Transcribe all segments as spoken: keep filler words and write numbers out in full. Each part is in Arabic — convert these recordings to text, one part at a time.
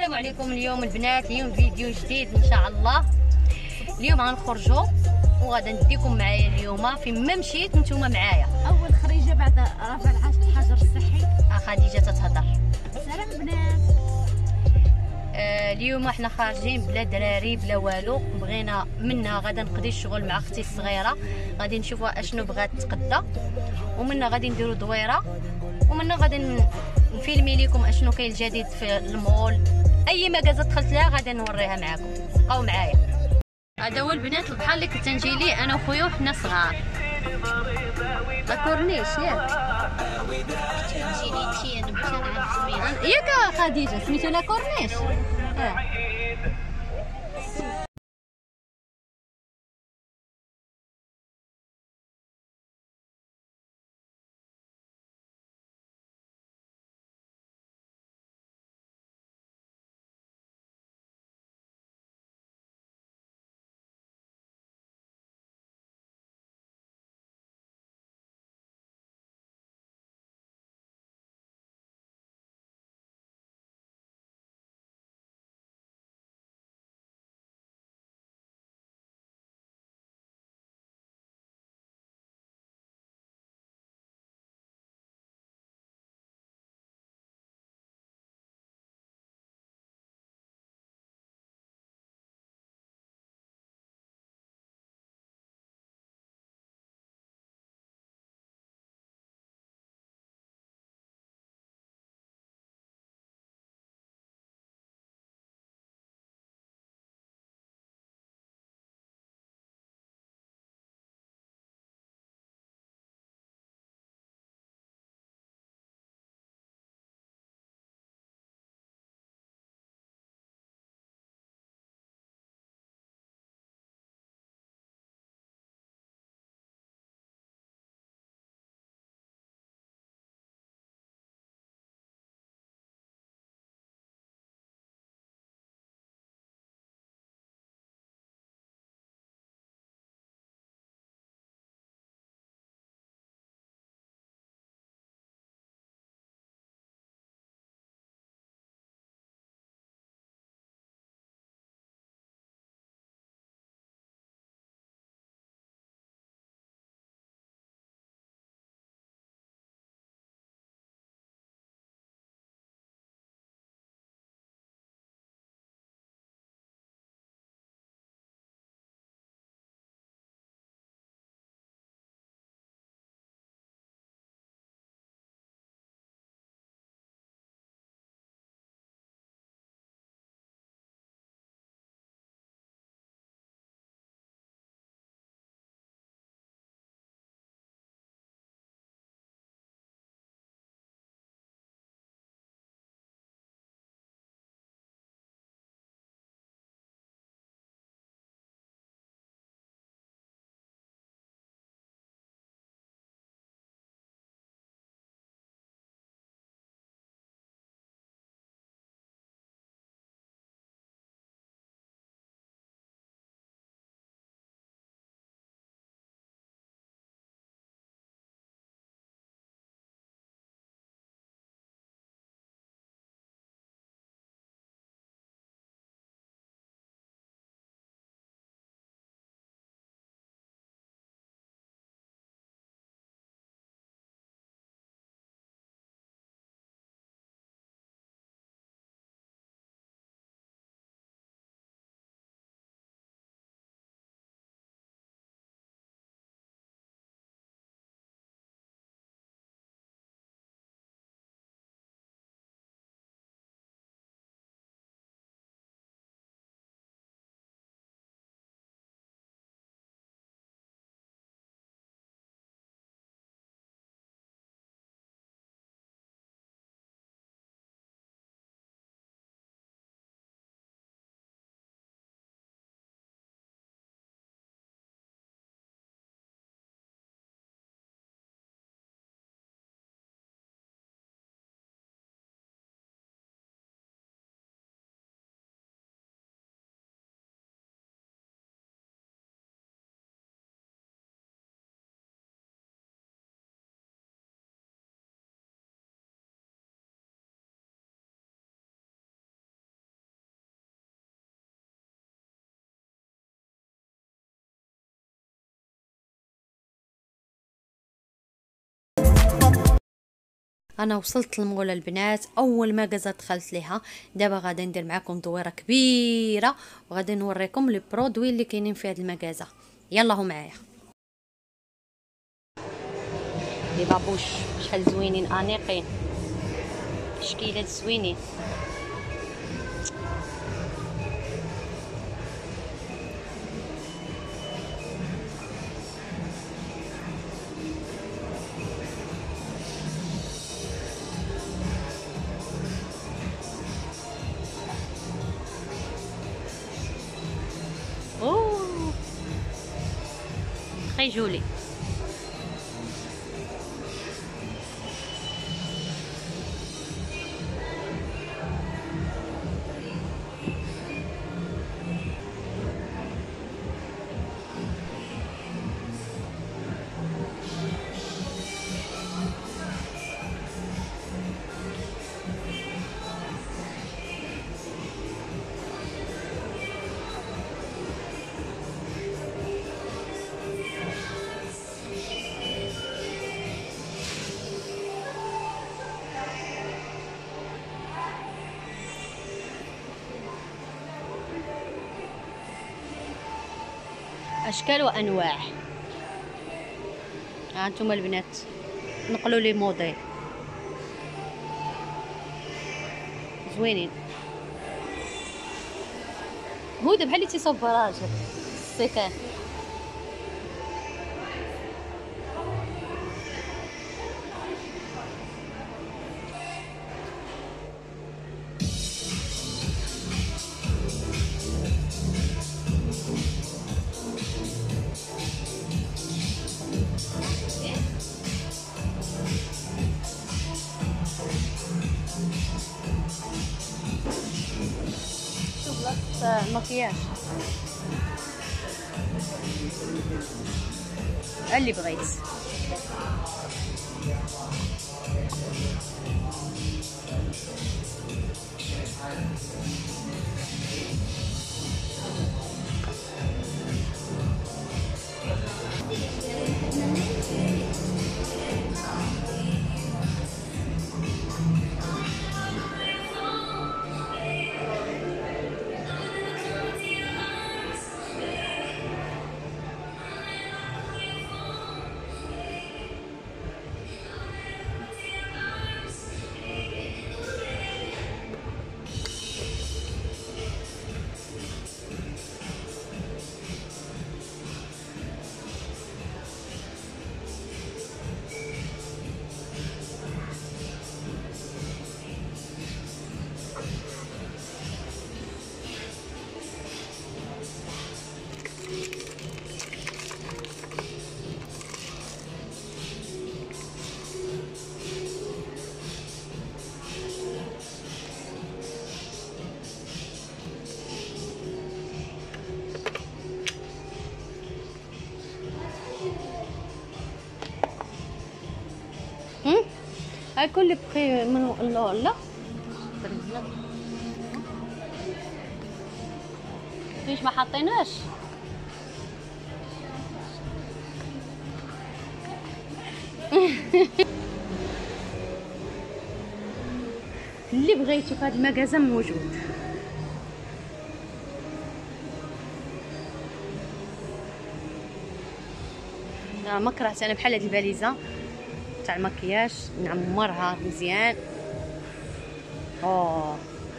السلام عليكم. اليوم البنات، اليوم فيديو جديد ان شاء الله. اليوم غنخرجوا وغادا نديكم معايا اليوم فين ما مشيت نتوما معايا. اول خريجه بعد رفع الحجر الصحي. اه خديجه تتهضر. سلام البنات. آه اليوم احنا خارجين بلا دراري بلا والو، بغينا منها غادا نقضي الشغل مع اختي الصغيره، غادي نشوفوا اشنو بغات تقضى، ومنها غادي نديروا دويره، ومنها غادي نفيلمي لكم اشنو كاين الجديد في المول. اي مكازه دخلت لها غادي نوريها معاكم، بقاو معايا. هذا هو البنات البحر اللي كنت نجي ليه انا وخويا وحنا صغار. لا كورنيش ياك تجي لي شي انا باش نعرف سميتو. ياك خديجه سميتو لا كورنيش. اه انا وصلت للمول البنات، اول ما قزا دخلت ليها. دابا غادي ندير معكم دويره كبيره وغادي نوريكم لي برودوي اللي كاينين في هذا المغازه. يلا هو معايا. لي بابوش شحال زوينين انيقين، تشكيلات زوينين. اوه très joli. اشكال وانواع. ها انتم البنات نقلوا لي موديل زوينين. هدى بحال اللي تيصوب راجل السكان. المكياج اللي بغيت. هاي كل بخي من الله. لا ليش ما حطيناش؟ اللي بغيتو في هذا المغازه موجود. لا ما كرهت انا بحال هاد الباليزه تاع المكياج، نعمرها مزيان. اوه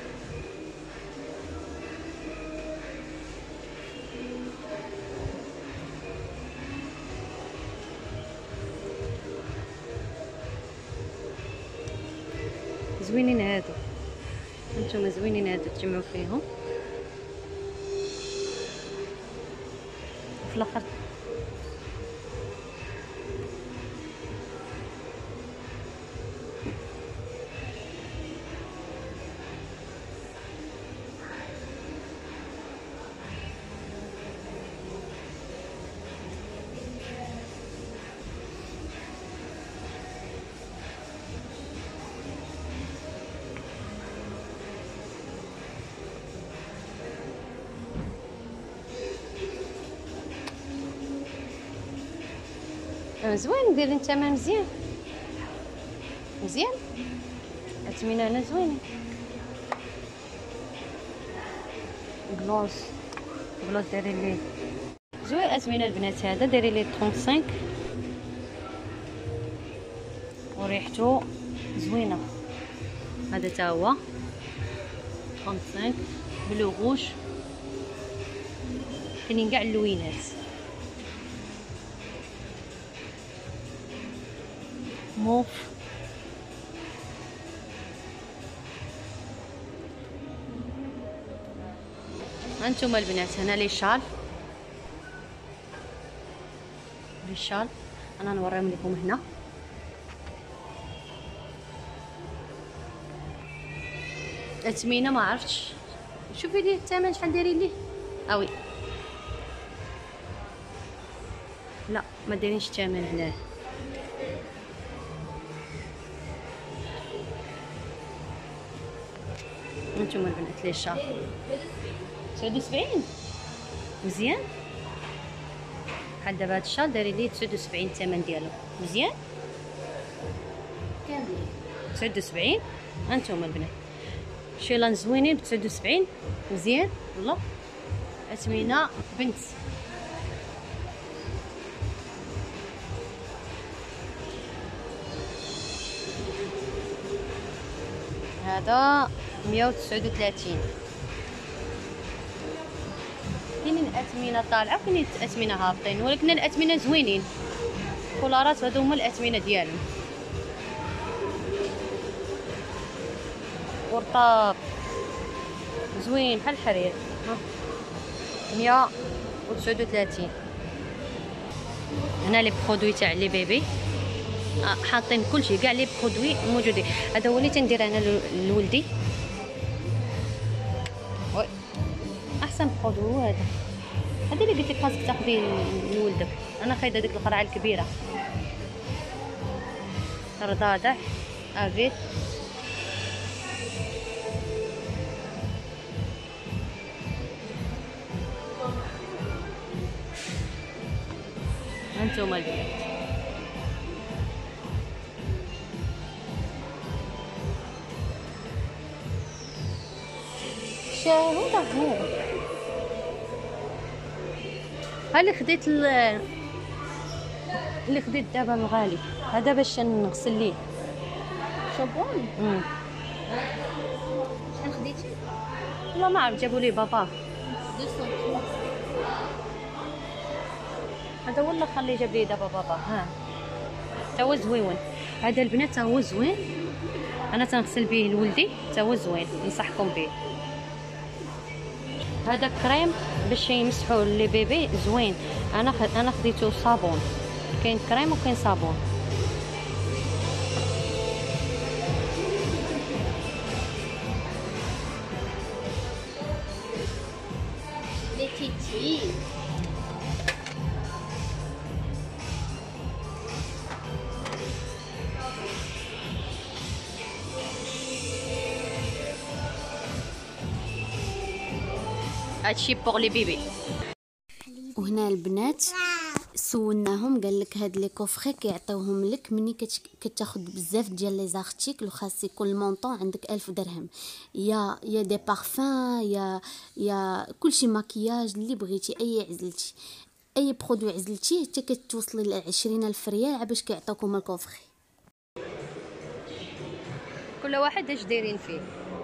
زوينين هادو، انتم زوينين هادو تجمعوا فيهم في الاخر. زوين، ديري نتاما مزيان مزيان. اثمنه هنا زوينين. بلوز بلوز دايرين ليه زوين اثمنه البنات. هذا دايرين ليه خمسة وثلاثين وريحته زوينه. هذا تا هو خمسة وخمسين بلو غوش. كاينين كاع اللوينات. موف هانتوما البنات. هنا لي شال لي شال انا نوريهم لكم هنا. اثمنه ما عرفتش. شوفي لي الثمن شحال دايرين ليه. اوي لا ما دايرينش الثمن هنا. هانتوما البنات لي شال تسعة وسبعين مزيان. بحال دابا هاد الشال دايرين ليه تسعة وسبعين الثمن ديالو مزيان. كاملين تسعة وسبعين. هانتوما البنات شيلان زوينين ب تسعة وسبعين مزيان والله. اثمنه بنت. هذا مية وتسعة وثلاثين. كاينين اثمنه طالعه وكاينين اثمنه هابطين، ولكن الاثمنه زوينين. كولارات هادو هما الاثمنه ديالهم. ورطاب زوين بحال الحرير. مية وتسعة وثلاثين. هنا لي برودوي تاع لي بيبي حاطين كلشي كاع لي برودوي موجودين. هذا هو اللي تندير انا لولدي. وي احسن برودوي هو هذا. هذا اللي قلت لك خاصك تاخذيه لولدك. انا خايده ديك القرعه الكبيره رضاضع افيت. هانتوما البنات شاهو طهور. هاللي خديت اللي خديت دابا الغالي هذا باش نغسل ليه شابون. امم شحال خديتي؟ والله ما عرفت جابوا لي بابا. مئتين. هذا والله خليه جاب لي دابا بابا. ها تا هو زويون. هذا البنات تا هو زوين. انا تنغسل به لولدي تا هو زوين ننصحكم به. هذا كريم باش يمسحوا لي بيبي زوين. انا خ... انا خديته صابون. كاين كريم وكاين صابون. لي تيتي هادشي بوغ لي بيبي. وهنا البنات سولناهم قال لك هاد لي كوفري كيعطيوهم لك ملي كتاخذ بزاف ديال لي زارتيكل وخاص كل مونطون عندك ألف درهم. يا يا دي بارفان يا يا كلشي ماكياج اللي بغيتي. اي عزلتي اي برودوي عزلتيه حتى كتوصلي ل عشرين ألف ريال باش كيعطيوكم الكوفري. كل واحد اش دايرين فيه.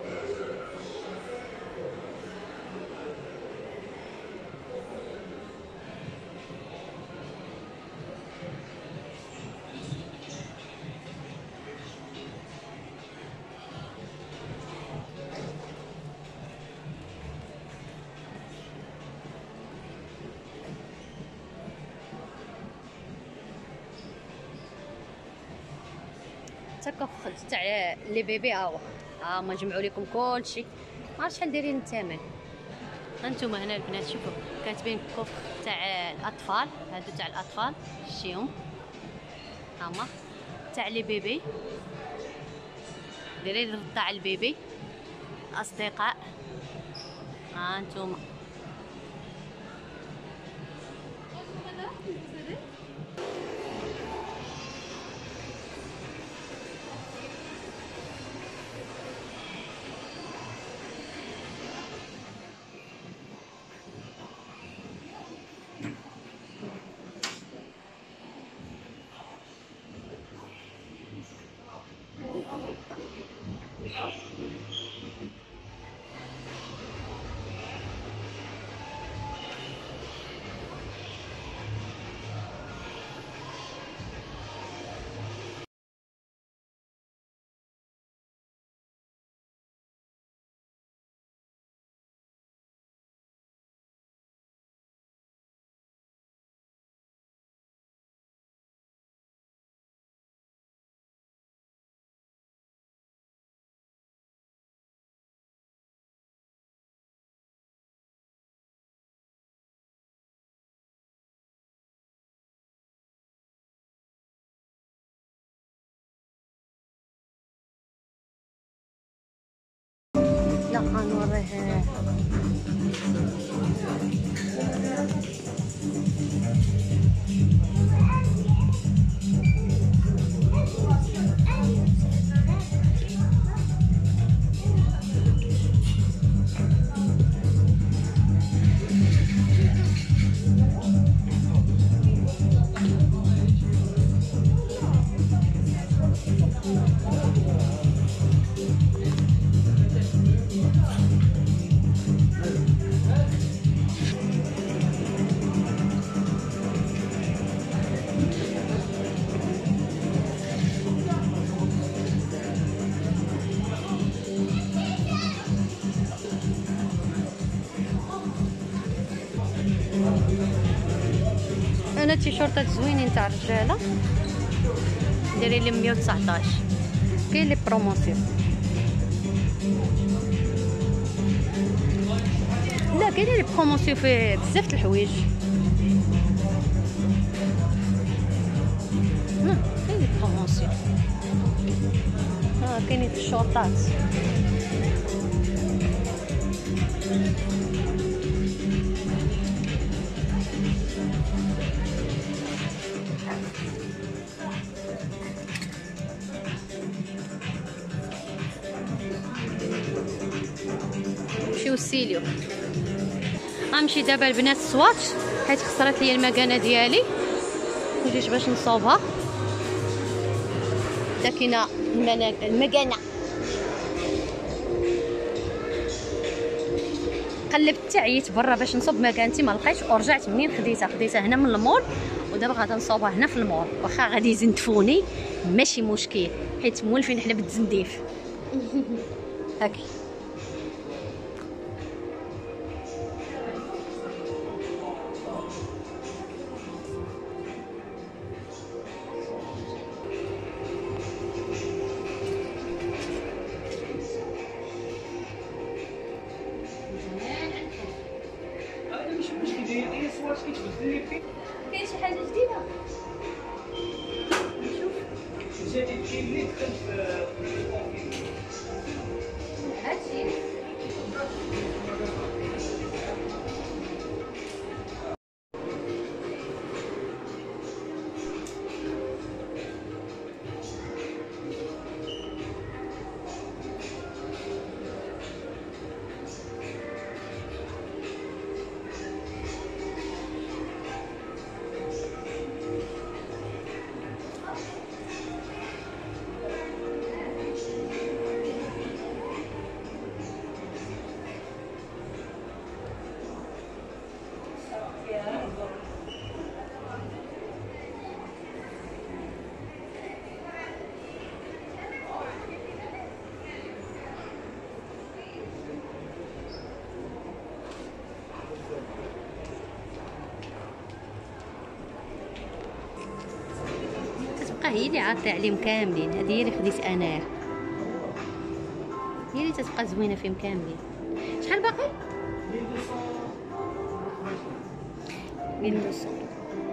تاكا تاع لي بيبي هاهو. ها ما جمعوا لكم كلشي. ما عرفتش شحال دايرين الثمن. هانتوما هنا البنات شوفوا كاتبين كوفر تاع الاطفال. هادو تاع الاطفال شتيهم هما تاع لي بيبي. دايرين تاع البيبي اصدقاء. ها انتوما اه انا تيشورتات زوينين تاع الرجاله دايرين لي مية وتسعطاش. كاين لي بروموسيون، لا كاين لي بروموسيون في بزاف د الحوايج. كاين لي بروموسيون، اه كاين في الشورطات. نمشيو السيليو. غنمشي دابا البنات السواتش حيت خسرت لي المكانه ديالي، وجيت باش نصوبها. لكن المكانه قلبت عييت برا باش نصوب مكانتي، ما لقيتش ورجعت منين خديتها خديتها هنا من المول، ودابا غادا نصوبها هنا في المول. واخا غادي يزندفوني ماشي مشكل حيت مولفين حنا بالتزنديف. هاكي كاين شي حاجه جديده. نشوف جديد كاين اللي دخل في هادشي. هي اللي عاطي عليهم كاملين. هذه هي اللي خديت انايا، هي اللي تتبقى زوينه فيهم كاملين. شحال باقي؟ مية ومئتين.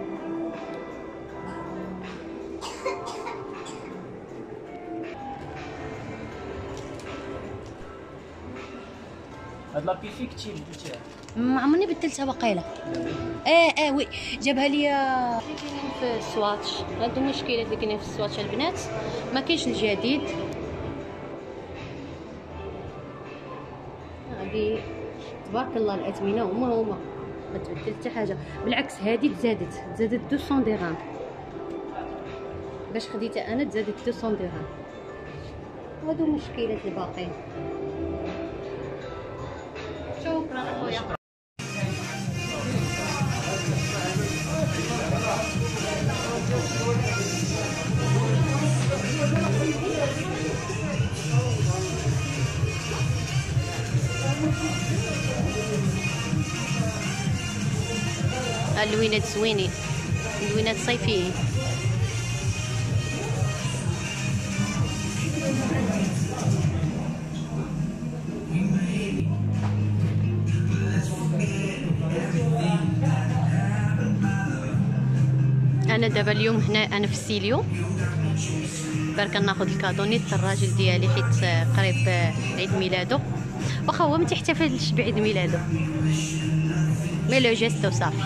هاد لابي فيك تشي بدلتيها؟ ما عمرني بدلتها باقيله. اه اه وي جابها لي في السواتش. هادو المشكلات اللي كاينين في السواتش البنات، ما كاينش الجديد. هادي تبارك الله الاثمنه هما هما ما تبدل حتى حاجه، بالعكس هادي تزادت تزادت مئتين درهم. باش خديتها انا تزادت مئتين درهم. هادو المشكلات اللي باقيين. شكرا اخويا. اللوينات زوينين، اللوينات صيفيين. انا دابا اليوم هنا انا في السيليو، برك ناخذ الكادو نيت الراجل ديالي حيت قريب عيد ميلاده. واخا هو ما تيحتفلش بعيد ميلادو، مي لو جيست وصافي.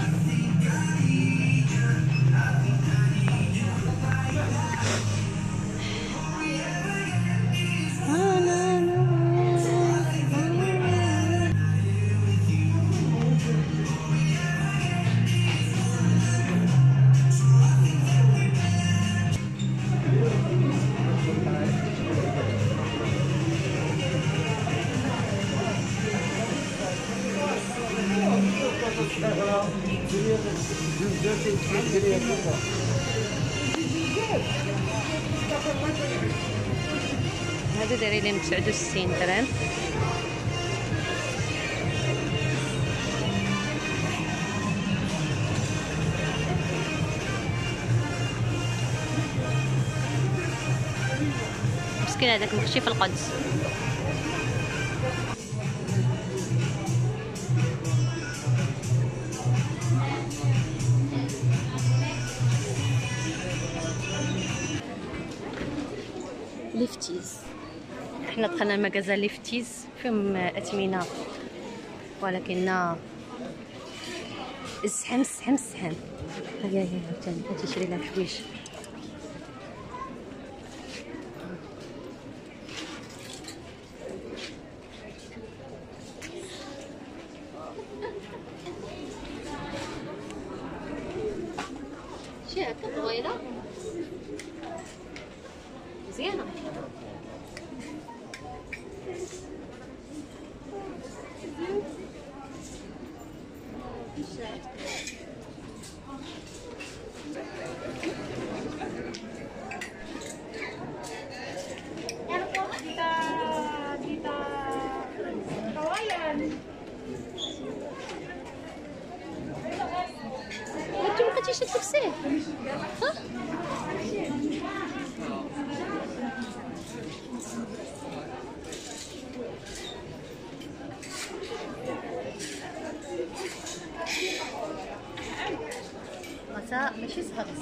هادو دايرين لهم تسعة وستين درهم. مسكين هذاك مخشي في القدس. ليفتيز، احنا دخلنا المغازا ليفتيز فيهم اثمنه ولكن الزحام الزحام الزحام. هيا هيا عاوتاني غتشري لها حوايج. شي هكا طويله مزيانه. انت ما بقيتيش تلبسيه ها؟ غساء ماشي سهرس.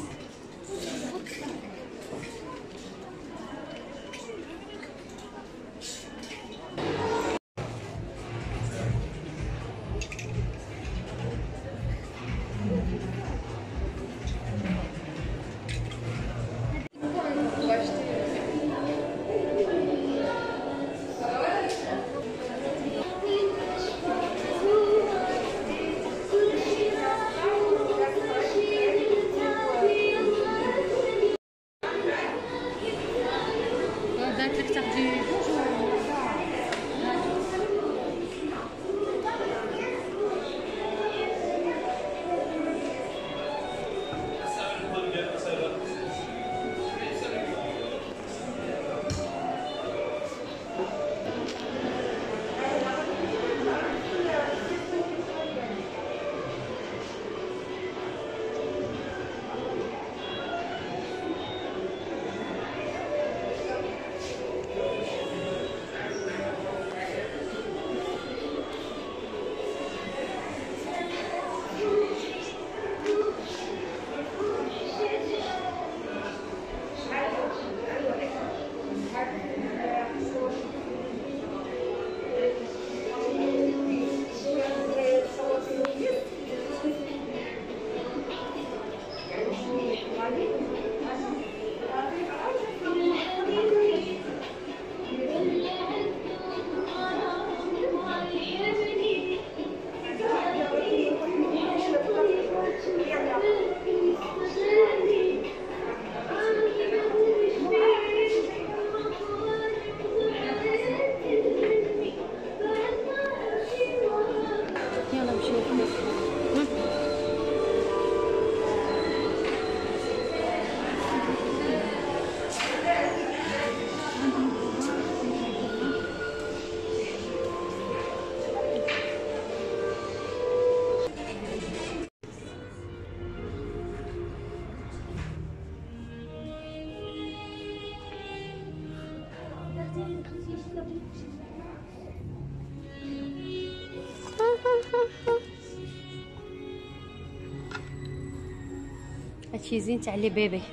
هادشي زين تاع لي بيبي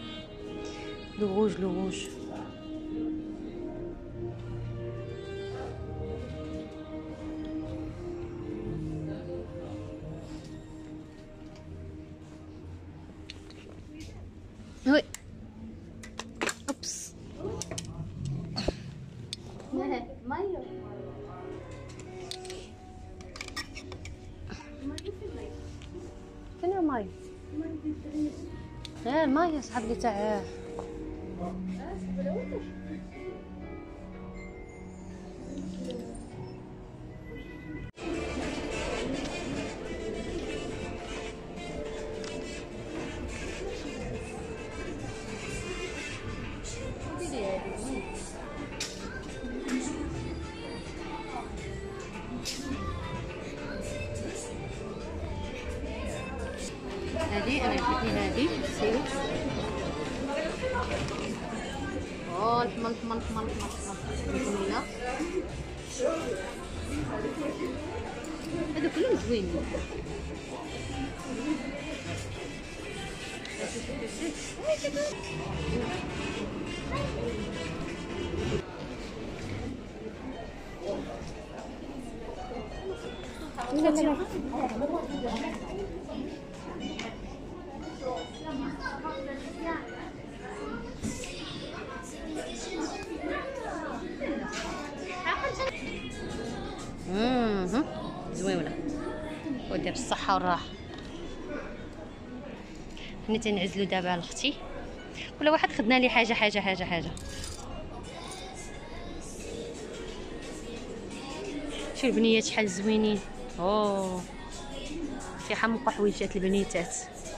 لو روج لو روج. الماي ها الماي صحاب لي تاع هذه انا عجبتني هذه سيرو اوه الحمر الحمر الحمر الحمر زوينه هادو كلهم زوينين امم زوينه ودير الصحه والراحه. حنا تنعزلوا دابا على اختي كل واحد خدنا لي حاجه حاجه حاجه حاجه. شوف البنيات شحال زوينين. اوه في حمق حويجات البنيتات.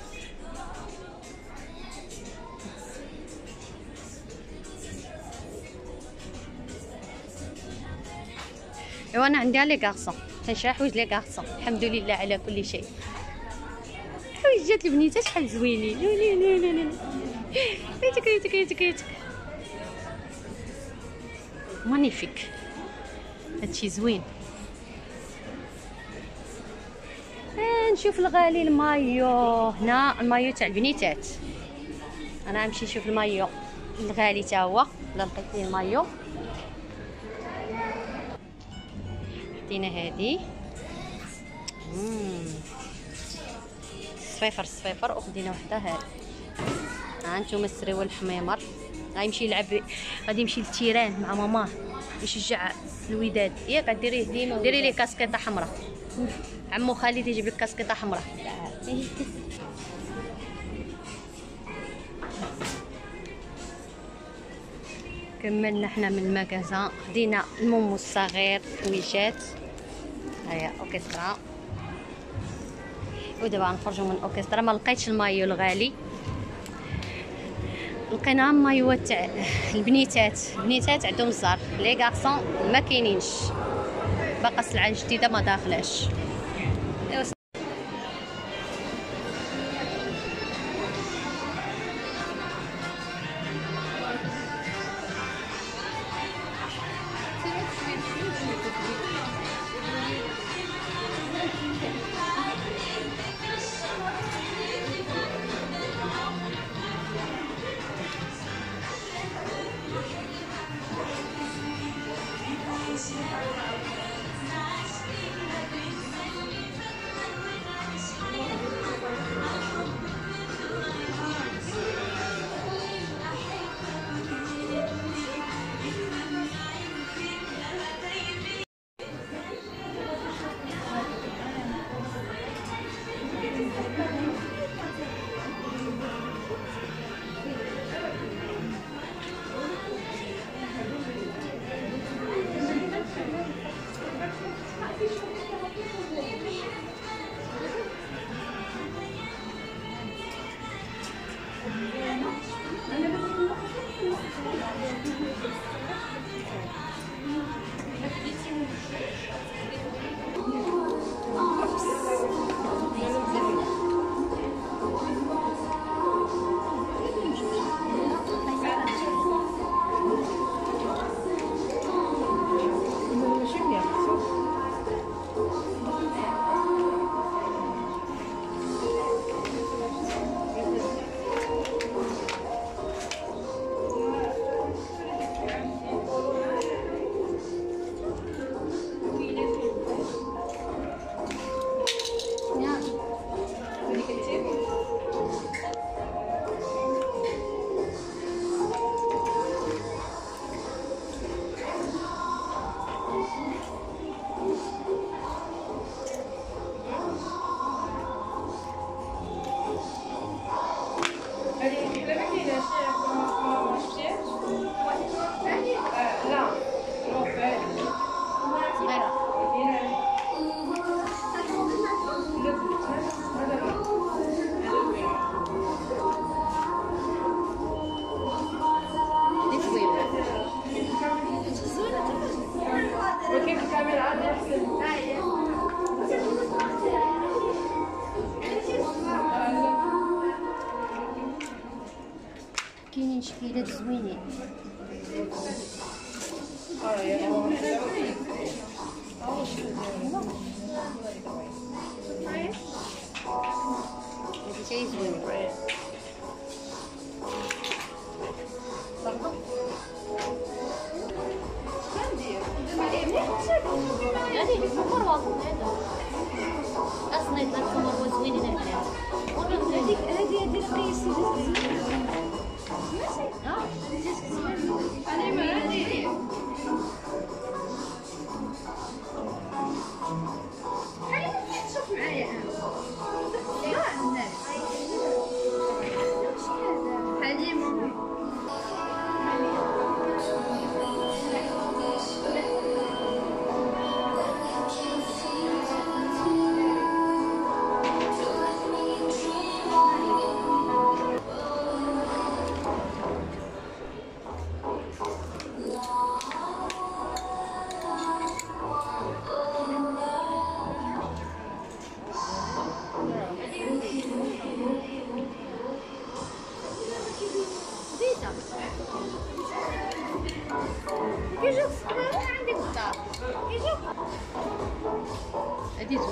ايوا انا عندي لي كارصون تنشري حوايج لي كارصون الحمد لله على كل شيء. حويجات البنيتات شحال زوينين. لا لا لا لا لا كيتك كيتك كيتك كيتك مانيفيك. هادشي زوين. آه نشوف الغالي المايو هنا المايو تاع البنيتات. انا غنمشي نشوف المايو الغالي تا هو الا لقيت ليه المايو. حطينا هادي امم صفيفر صفيفر وخدينا وحده هادي. ها انتم السريوه الحميمر غيمشي يلعب غادي يمشي للتيران مع ماماه يشجع الوداد. ياك ديريه ديما ديري ليه كاسكيطه حمراء. عمو خالد يجيب لك كاسكيطه حمراء. كملنا حنا من المكازان خدينا المومو الصغير حويجات. هيا اوكسترا ودابا غنخرجوا من اوكسترا. ما لقيتش المايو الغالي لقينا مايوات تاع البنيتات. البنيتات عندهم الزهر لي كارسون ما كاينينش باقا سلعه جديده ما داخلاش.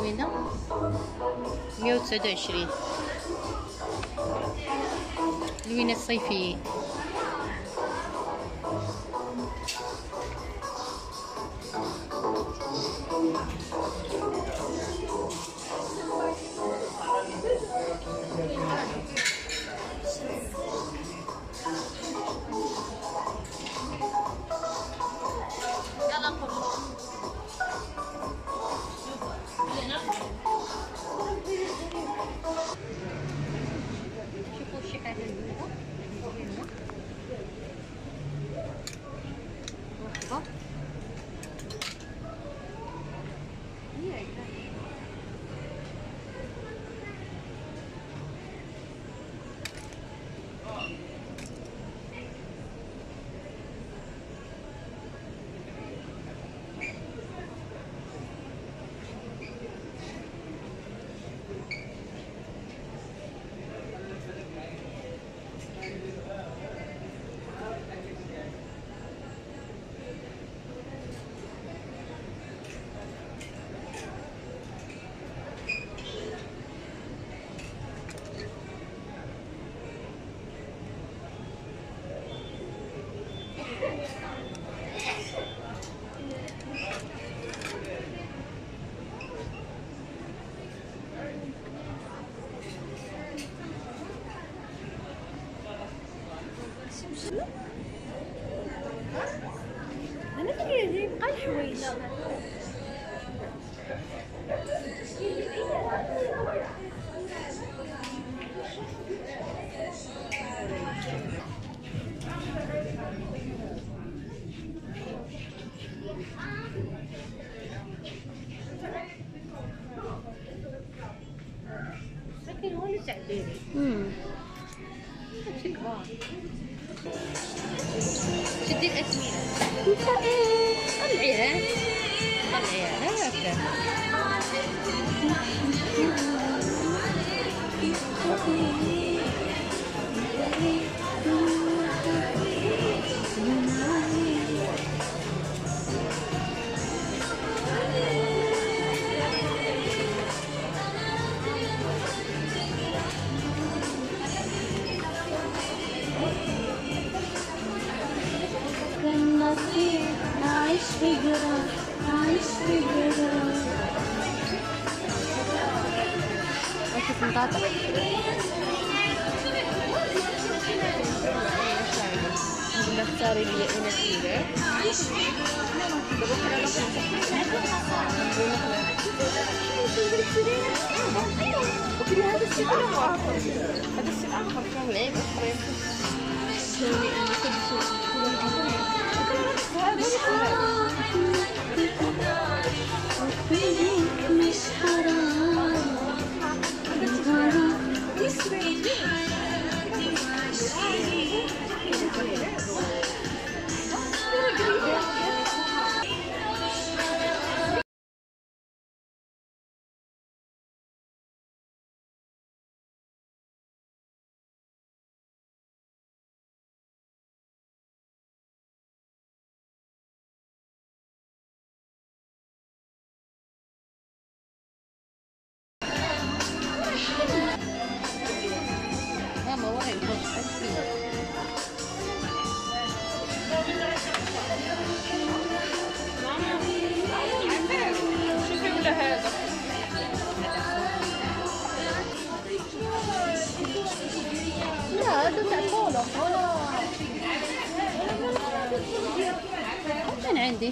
زوينه مية وتسعة وعشرين. لوينه صيفيه. شوفوا شي حاجه زوينه مرحبا. انا كيجي بقى الحوايج. لكن هو اللي تعبيري امم هادشي كبار. شدي الاسمنه انت ايه طلعيها طلعيها هكا. كان نصيب نعيش في جرار نعيش في جرار. وشوف مطاطا نقول اختاري لي انا كيلو. وكل هذا الشيء اخر هذا الشيء اخر كان لعيب اخرين. سوي انا كل شيء وفيك مش حرام ماما وين البوش أكيد. شوفي ولا هذا لا هذا تاع كولا. كان عندي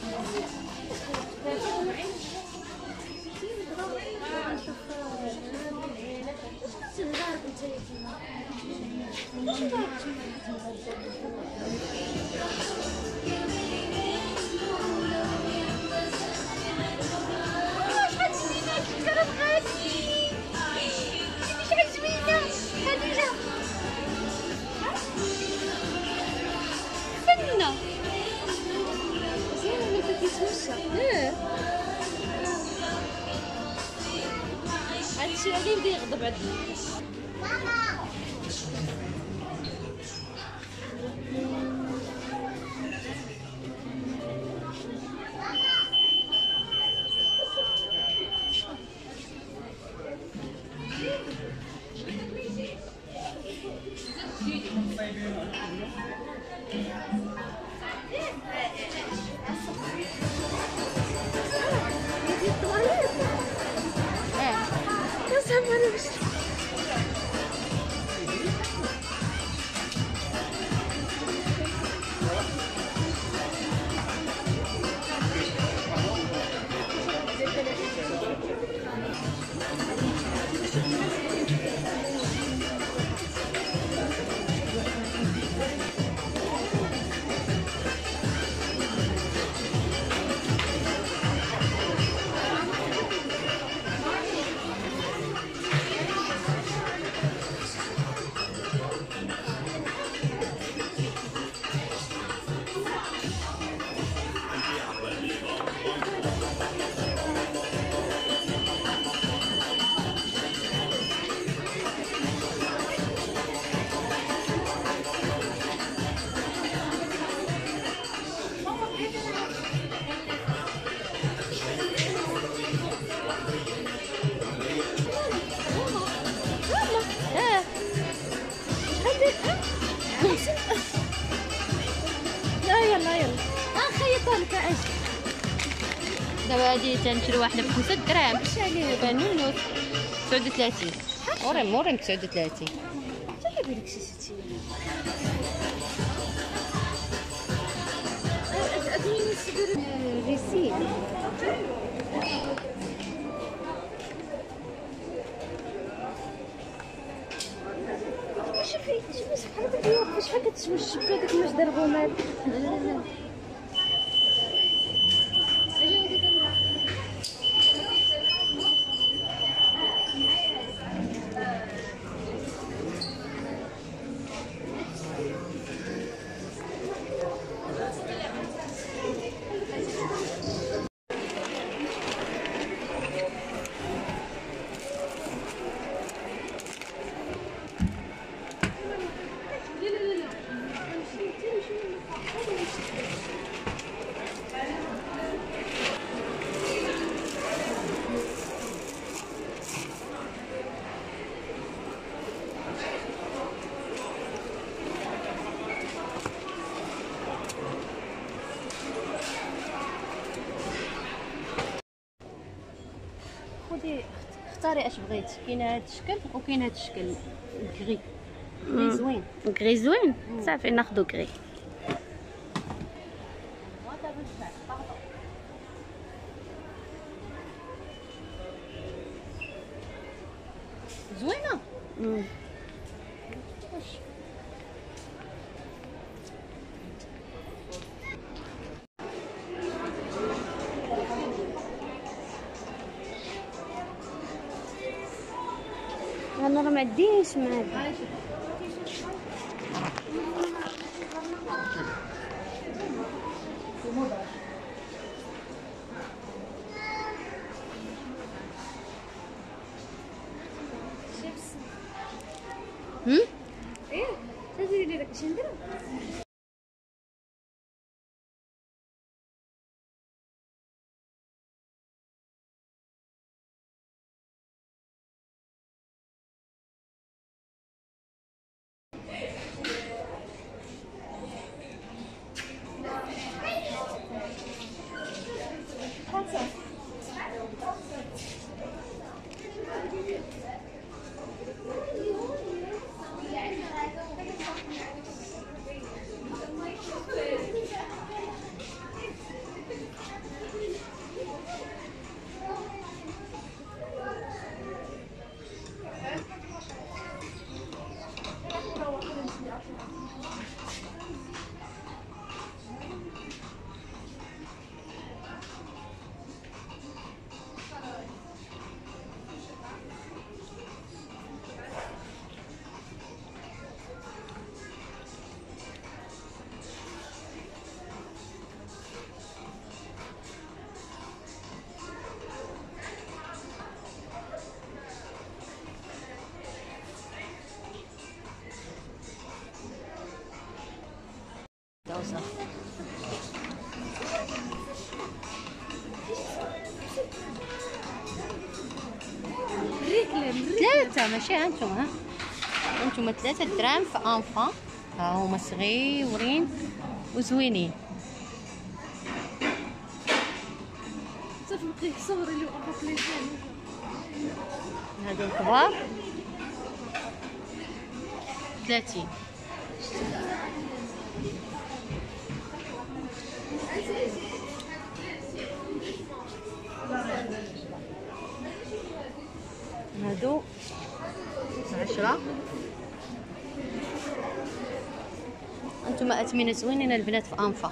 هادشي اللي يبدا يغضب عندنا. دابا هادي تنشري واحده بخمسة دراهم. بانونوس تسعة وثلاثين. وريم وريم تسعة وثلاثين. جيبي لك شي ستين. اديني نسدر ريسيت. شوفي شوفي سبحان الله واش فاك كتشوف الشبكه داك واش دار غومات. خدي اختاري اش بغيتي. كاين هذا الشكل وكاين هذا الشكل الكري. كري زوين. كري زوين. صافي ناخذ كري. زوينه. امم انا راه ما عنديش معاك. هم ايه تديري لي داك الشيء نديرو. ثلاثة ماشي هانتوما. ها هانتوما ثلاثة دراهم في انفا. ها هما صغيورين وزوينين. صافي بقيت صوري لي وقفت لي. هادو الكبار ثلاثين. هادو عشرة. انتما اثمنه زوينين البنات في انفا.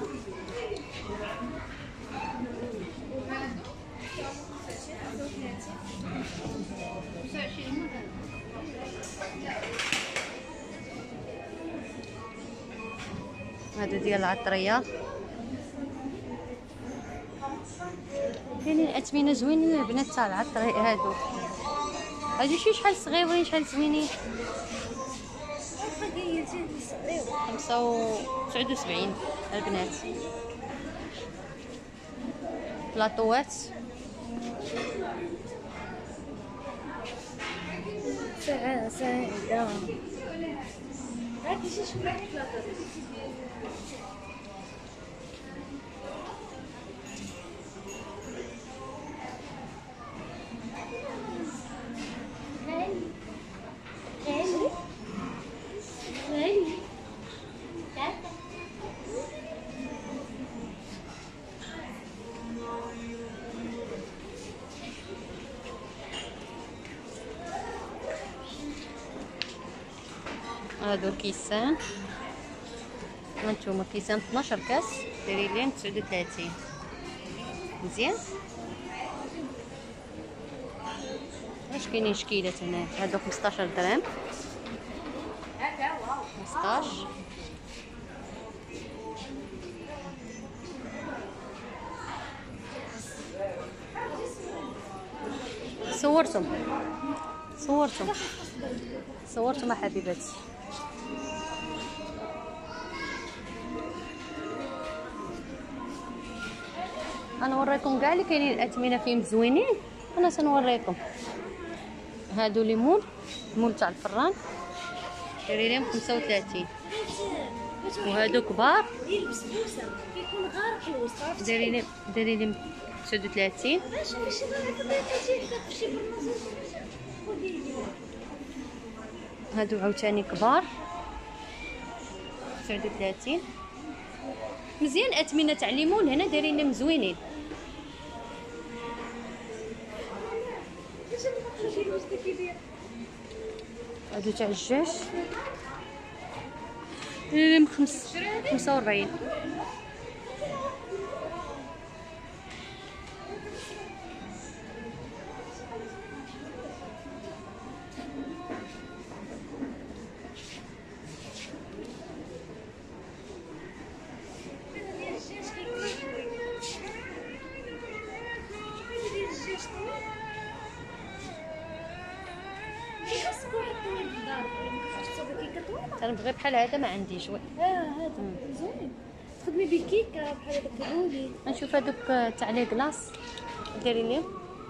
هادو ديال العطريه كاينين اثمنه زوينين البنات تاع العطريه. هادو هادو شي شحال صغيورين شحال زوينين. خمسة وتسعود وسبعين البنات. بلاطوات ساعة ساعة هاكي شي شويه بلاطوات. هادو كيسان. هانتوما كيسان اثناش كاس دايرين لين تسعود وثلاثين. مزيان. واش كاينين شكيلات هنا. هادو خمسطاش درهم. خمسطاش. صورتم صورتم صورتم حبيباتي. انا نوريكم كاع اللي كاينين الاثمنه فيهم زوينين. انا سنوريكم. هادو ليمون ليمون تاع الفران دايرين لهم خمسة وثلاثين. وهادو كبار يلبس بوسه كيكون غارق في الوسط. دايرين لهم دايرين لهم تسعود وثلاثين. هادو عاوتاني كبار تسعود وثلاثين. مزيان. اثمنه تاع ليمون هنا دايرين لهم زوينين. هادو تاع الجاج دايرين خمس خمسة وأربعين. تنبغي بحال هذا ما عنديش. وي اه هذا زوين. تخدمي بالكيكه بحال هذاك الرولي. نشوف هذوك تاع لي كلاص ديري لي.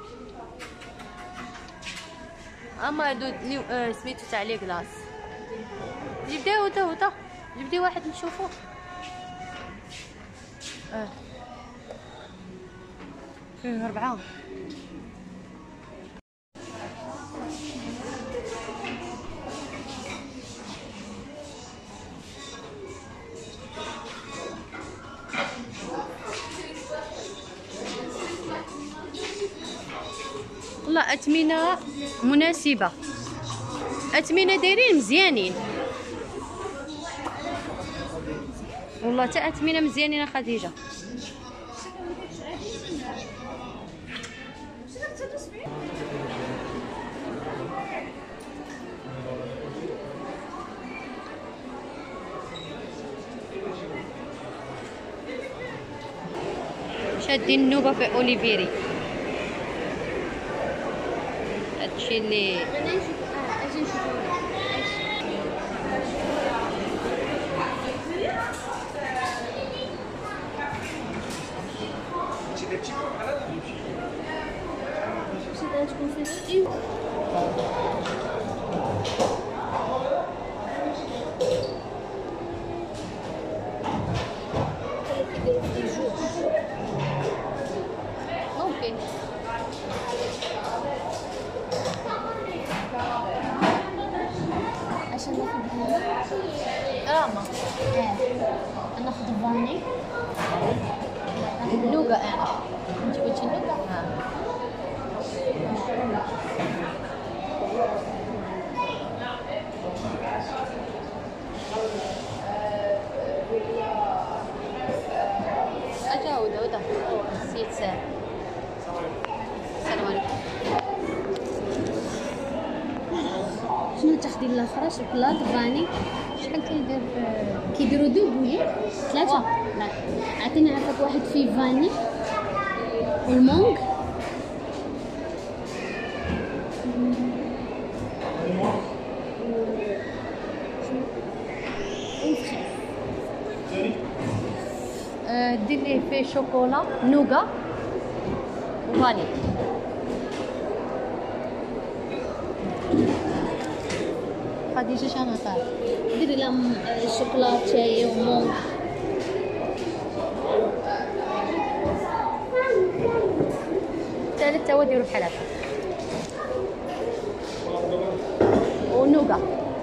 اما هادو آه سميتو تاع لي كلاص. جبدي هدا هدا جبدي واحد نشوفو. اه فيه ربعة. والله اثمنه مناسبه. اثمنه دايرين مزيانين والله. تا اثمنه مزيانين خديجه. شادين النوبه في اوليفيري. هادشي اللي اجي نشوفو. تكون فيه ممكن. اه ما اه ناخذ فاني نوغا. انا انت قلتي نوغا. اجا هدى هدى نسيت. السلام عليكم. شنو تاخدي الاخرى شوكولاط فاني شحال كيدير؟ كيديروا دوبو ياك ثلاثه. لا عطيني عافاك واحد فيه فاني والمونغ والفخير. آه، دير ليه فيه شوكولا نوغا وفاني. خديجه شنو طار؟ ديري لهم شوكولاتة ومونغ. الثالث هو ديروا بحال هكا ونوغا.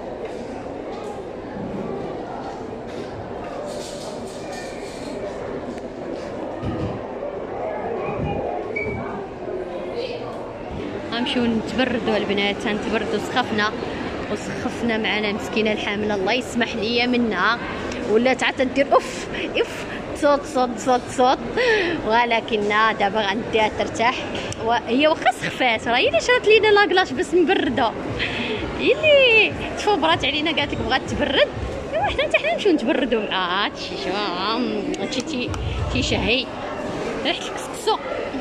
غنمشيو نتبردوا البنات، نتبردوا سخفنا وسخفنا معنا مسكينه الحامله الله يسمح ليا منها، ولات عاد تدير اوف اوف صوت صوت صوت صوت. ولكن دابا غنديها ترتاح، وهي واخا سخفات راه هي اللي شرات لينا لاكلاش باش نبردو، هي اللي تفبرات علينا قالت لك بغات تبرد، ايوا حنا حتى حنا نمشيو نتبردوا معاها. هادشي شو هادشي تي تيشهي ريحه الكسكسو.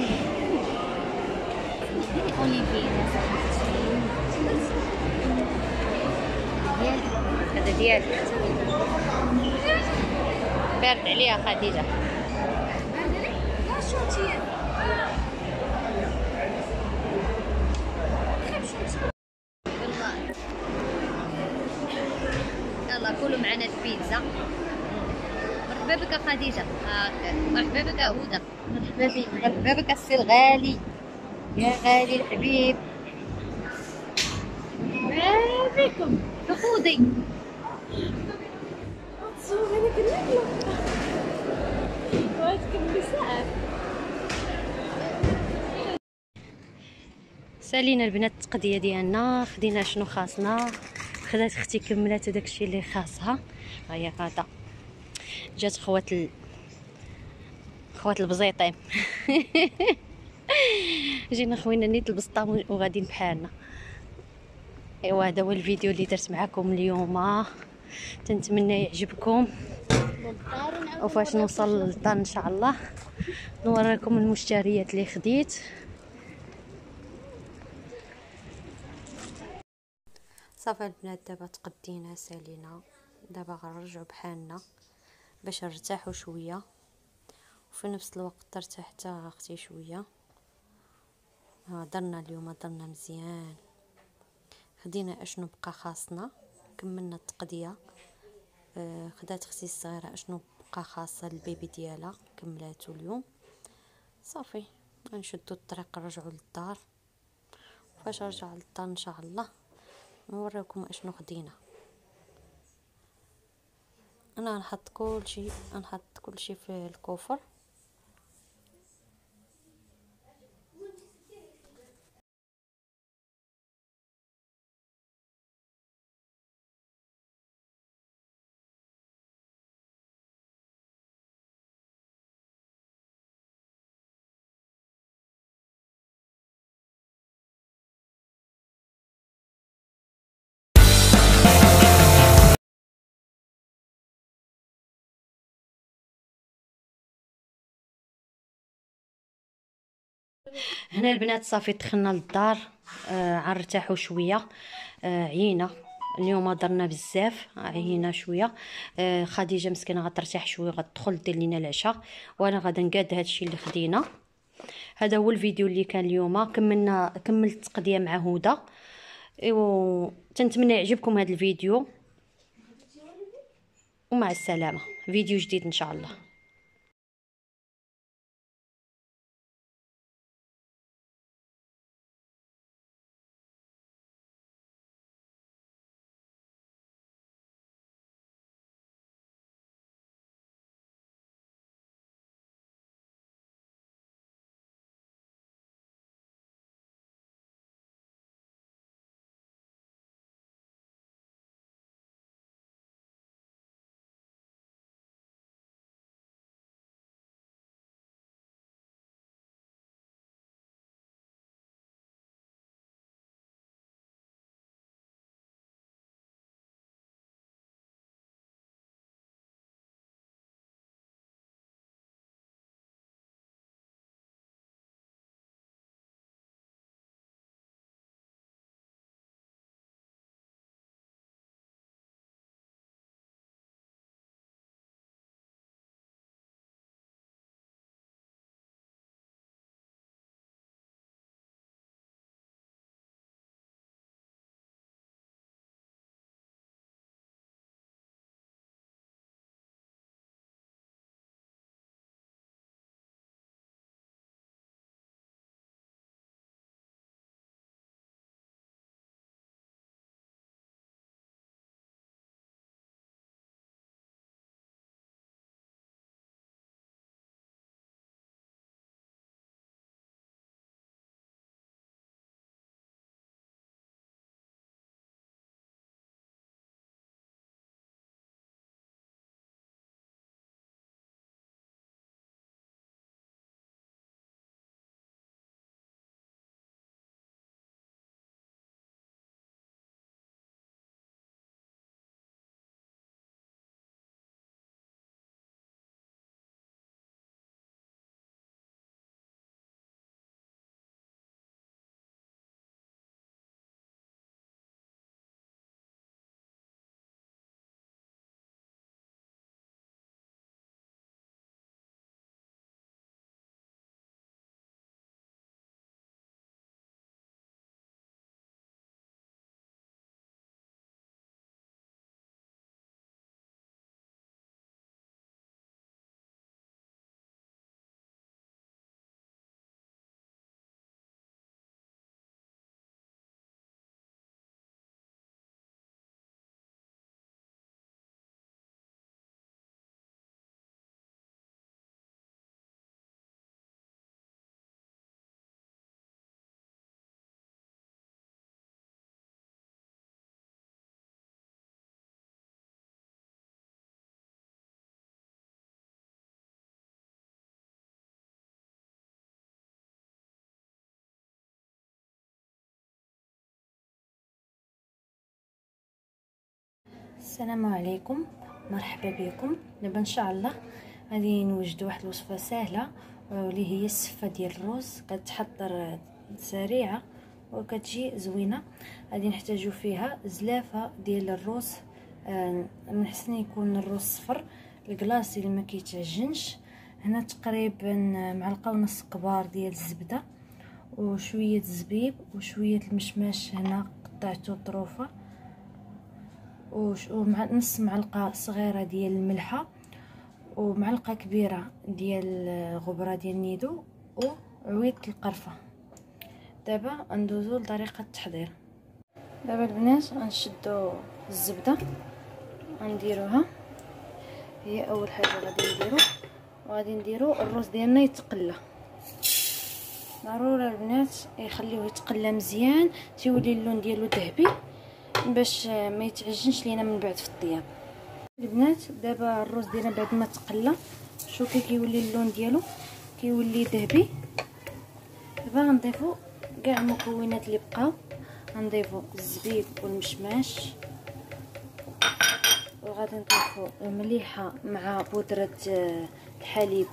هذا ديالك بارد عليها خديجه. يلا كلوا معنا البيتزا. مرحبا بك خديجه. هاكا مرحبا بك هدى. مرحبا بك مرحبا بك السي الغالي يا غالي الحبيب. مرحبا بكم خذي. سالينا البنات التقضيه ديالنا، خدينا شنو خاصنا، خدات اختي كملات داكشي اللي خاصها. ها هي غادا جات خوات ال... خوات البزيطين جينا خوينا نيت البسطام وغاديين بحالنا. ايوا هذا هو الفيديو اللي درت معكم اليوم، تنتمنى يعجبكم، وفاش نوصل للدار ان شاء الله نوريكم المشتريات اللي خديت. صافي البنات دابا تقدينا سالينا، دابا غنرجعوا بحالنا باش نرتاحوا شويه، وفي نفس الوقت ترتاح حتى اختي شويه. درنا اليوم درنا مزيان، خدينا اشنو بقى خاصنا، كملنا التقضيه. آه خدات اختي الصغيره اشنو بقى خاصه البيبي ديالها كملاتو اليوم. صافي غنشدو الطريق نرجعوا للدار، فاش نرجع للدار ان شاء الله نوريكم اشنو خدينا. انا نحط كل شيء نحط كل شيء في الكوفر. هنا البنات صافي دخلنا للدار، آه غنرتاحوا شويه. آه عيينا اليوم درنا بزاف، عيينا شويه. آه خديجه مسكينه غترتاح شويه، غتدخل دير لينا العشاء، وانا غادا نقاد هادشي اللي خدينا. هذا هو الفيديو اللي كان اليوم، كملنا كملت التقضيه مع هدى. ايوا تنتمنى يعجبكم هذا الفيديو، ومع السلامه، فيديو جديد ان شاء الله. السلام عليكم، مرحبا بكم. دابا ان شاء الله غادي نوجدوا واحد الوصفه سهله واللي هي السفه ديال الروز. كتحضر سريعه وكتجي زوينه. غادي نحتاجوا فيها زلافه ديال الروز، آه من حسن يكون الروز صفر الكلاصي اللي ما كيتعجنش. هنا تقريبا معلقه ونص كبار ديال الزبده وشويه الزبيب وشويه المشماش، هنا قطعته طروفه، ومع نص معلقه صغيره ديال الملحه ومعلقه كبيره ديال غبره ديال النيدو وعويد القرفه. دابا ندوزو لطريقه التحضير. دابا البنات غنشدو الزبده غنديروها، هي اول حاجه غادي نديرو، وغادي نديرو الروز ديالنا يتقلى. ضروري البنات يخليوه يتقلى مزيان تيولي اللون ديالو ذهبي باش ما يتعجنش لينا من بعد في الطياب. البنات دابا الروز ديالنا بعد ما تقلى شوفوا كي كيولي اللون ديالو كيولي ذهبي. دابا غنضيفوا كاع المكونات اللي بقاو، غنضيفوا الزبيب والمشماش، وغادي نضيفوا المليحه مع بودره الحليب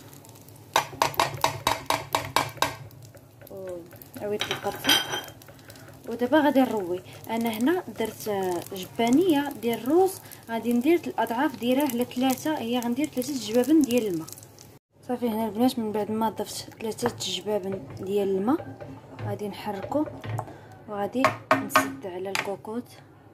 وعويد القرفه. ودابا غادي نروي. انا هنا درت جبانيه ديال الروز، غادي ندير الاضعاف ديالها على ثلاثه، هي غندير ثلاثه جبابن ديال الماء. صافي هنا البنات من بعد ما ضفت ثلاثه جبابن ديال الماء غادي نحركو وغادي نسد على الكوكوط،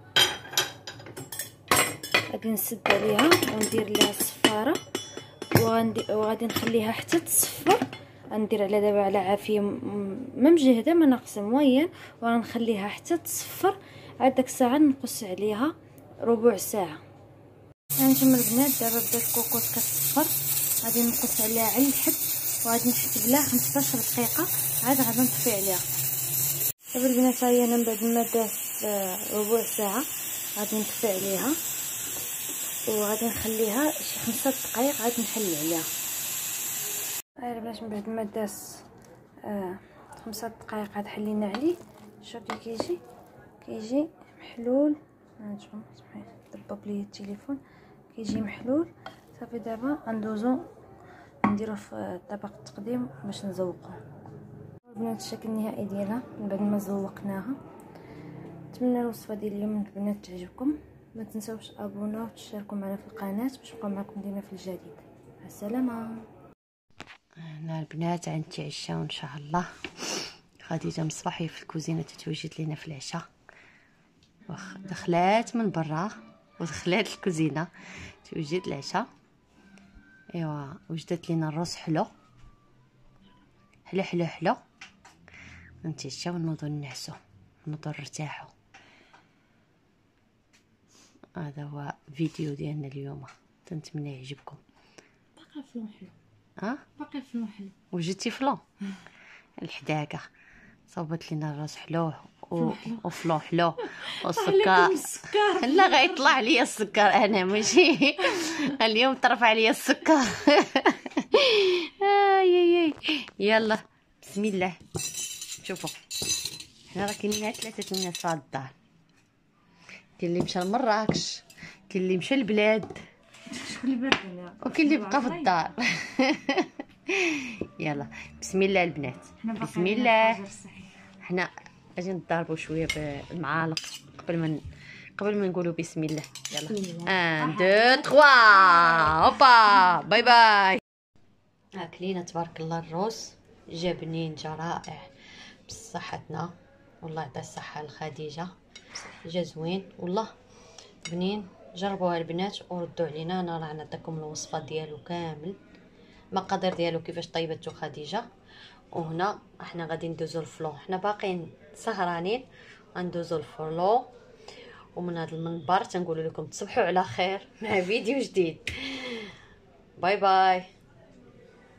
غادي نسد عليها وندير لها الصفاره وغادي نخليها حتى تصفر. غندير على دابا على عافيه ما مجهده ما ناقصه موين، وغنخليها حتى تصفر. عاد داك الساعه نقص عليها ربع ساعه. هانتوما البنات دابا بدا الكوكوط كتصفر، غادي نقص عليها على الحد وغادي نحسب لها خمسطاش دقيقه، عاد غادي نطفي عليها. دابا البنات هاهي انا من بعد ما دات ربع ساعه غادي نطفي عليها وغادي نخليها شي خمسة دقائق عاد نحل عليها. هاي البنات من بعد ما داز آه خمسة دقائق عاد حلينا عليه. شوف كي كيجي كيجي محلول. هانتوما سمحي ضربوا لي التليفون، كيجي محلول. صافي دابا غندوزو نديروه في طبق التقديم باش نزوقوه. البنات الشكل النهائي ديالها من بعد ما زوقناها. نتمنى الوصفه ديال اليوم البنات تعجبكم. ما تنساوش ابونا وتشتركوا معنا في القناه باش نبقاو معكم ديما في الجديد. مع السلامه. هنا البنات غنتعشاو ان شاء الله. خديجه مصباحي في الكوزينه تتوجد لينا في العشاء، واخ دخلات من برا ودخلات الكوزينه توجد العشاء. ايوا وجدت لينا الروز حلو حلو حلو حلو. نتعشاو ونوضو نعسو نوضو نرتاحو. هذا هو فيديو ديالنا اليوم، تنتمنى يعجبكم. باقي فلون حلو. ها باقي فلون حلو. وجدتي فلون الحداقه صوبت لينا الراس حلو و... وفلون حلو والسكر. لا غيطلع ليا السكر انا ماشي اليوم طرف عليا السكر. اي يلا بسم الله. شوفوا حنا راه كاينين ثلاثه الناس في الدار، كاين اللي مشى لمراكش، كاين اللي مشى للبلاد، وكاين اللي بقى في الدار. يلا بسم الله البنات بسم الله. حنا غادي نضربوا شويه بالمعالق قبل ما قبل ما نقولوا بسم الله. يلا واحد اثنين ثلاثة هوبا باي باي. اكلينا تبارك الله الروز جا بنين جا رائع بصحتنا، والله يعطي الصحه لخديجه. جا زوين والله بنين. جربوها البنات وردوا علينا، انا راه نعطيكم الوصفه ديالو كامل المقادير ديالو كيفاش طيبته خديجه. وهنا احنا غادي ندوزو الفلون، حنا باقيين سهرانين غندوزو الفلون. ومن هذا المنبر تنقول لكم تصبحوا على خير مع فيديو جديد. باي باي.